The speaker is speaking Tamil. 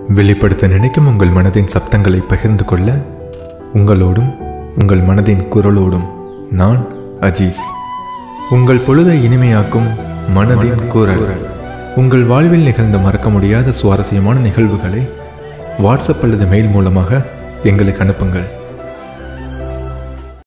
வெளிப்படுத்த நினைக்கும் உங்கள் மனதின் சப்தங்களை பகிர்ந்து கொள்ள உங்களோடும் உங்கள் மனதின் குரலோடும் நான் அஜீஸ். உங்கள் பொழுதை இனிமையாக்கும் மனதின் குரல். உங்கள் வாழ்வில் நிகழ்ந்த மறக்க முடியாத சுவாரஸ்யமான நிகழ்வுகளை வாட்ஸ்அப் அல்லது மெயில் மூலமாக எங்களுக்கு அனுப்புங்கள்.